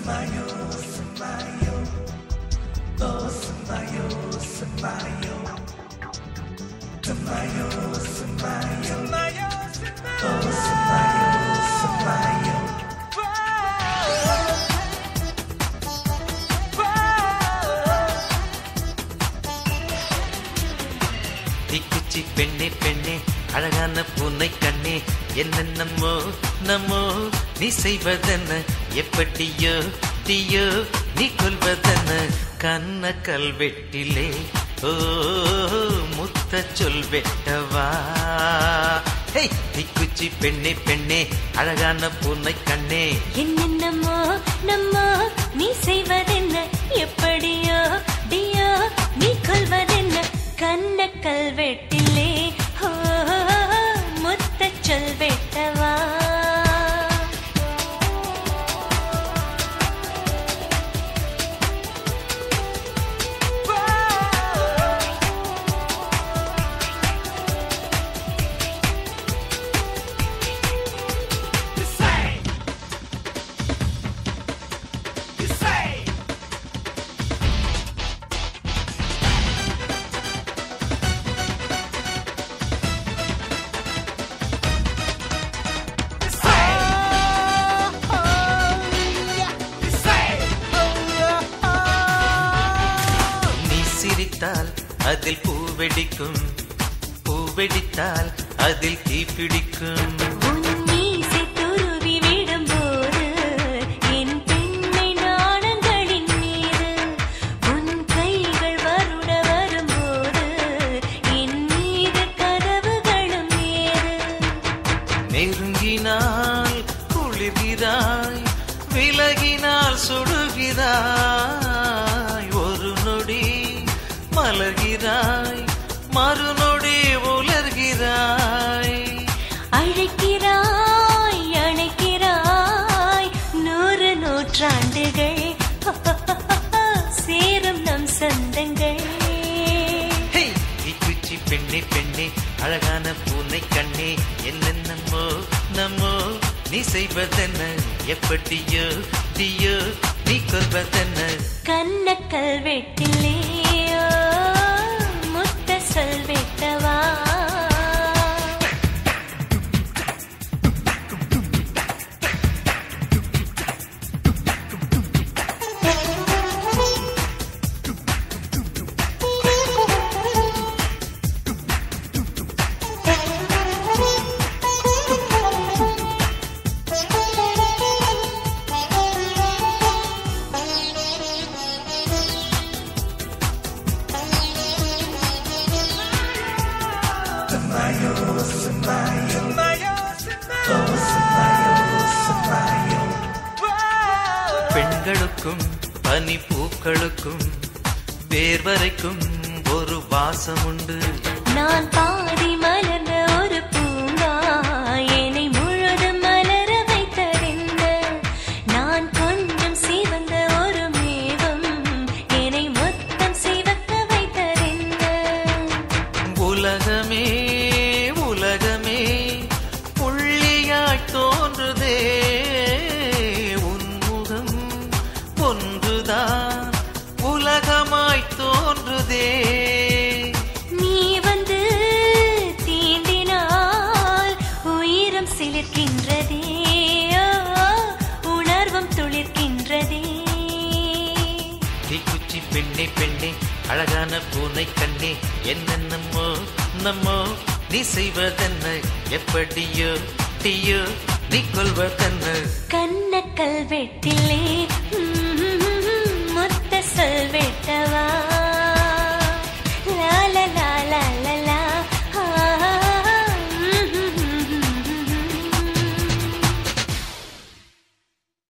தீக்குச்சி பெண்ணே பெண்ணே அழகான பூனை கண்ணே என்ன நம்மோ நம்மோ நீ செய்வதென்ன எப்படியோ தீயோ நீ கொள்வதென்ன கண்ண கல்வெட்டிலே ஓ முத்த சொல் வெட்டவா தீக்குச்சி பெண்ணே பெண்ணே அழகான பூனை கண்ணே என்ன நம்மோ நம்மோ நீ செய்வதென்ன எப்படியோ தீயோ நீ கொள்வதென்ன கண்ண கல்வெட்டிலே முத்த சொல் வெட்டவா அதில் பூவெடிக்கும் பூவெடித்தால் அதில் தீப்பிடிக்கும் என் பெண்ணை நாணங்களின் மீது உன் கைகள் வருட வரும்போது என் மீது கதவுகளும் நெருங்கினால் குளிர்கிறாய் விலகினால் சுடுகிறாய் ஒரு நொடி மலர்கிறாய் மறுநொடி உலர்கிறாய் அழைக்கிறாய் அழைக்கிறாய் 100 நூற்றாண்டுகள் சேரும் நம் சொந்தங்கள் தீக்குச்சி பெண்ணே பெண்ணே அழகான பூனை கண்ணே என்ன நம்மோ நம்மோ நீ செய்வதென்ன எப்படியோ தீயோ நீ கொள்வதென்ன கண்ண கல்வெட்டிலே முத்த சொல் வெட்டவா பெண்களுக்கும் பனி பூக்களுக்கும் வேர் வரைக்கும் ஒரு வாசம் உண்டு நான் பாதி மலர்ந்த ஒரு பூங்கா என்னை முழுதும் மலர வைத்ததென்ன நான் கொஞ்சம் சிவந்த ஒரு மேகம் என்னை மொத்தம் சிவக்க வைத்ததென்ன உலகமே உலகமே புள்ளியாய் தோன்றுதே உன்முகம் ஒன்றுதான் உலகமாய் தோன்றுதே நீ வந்து தீண்டினால் உயிரம் சிலிர்க்கின்றதே உணர்வும் துளிர்க்கின்றதே தீக்குச்சி பெண்ணே பெண்ணே அழகான பூனை கண்ணே என்ன நம்மோ நம்மோ நீ செய்வதென்ன எப்படியோ தீயோ நீ கொள்வதென்ன கண்ண கல்வெட்டிலே முத்த சொல் வெட்டவா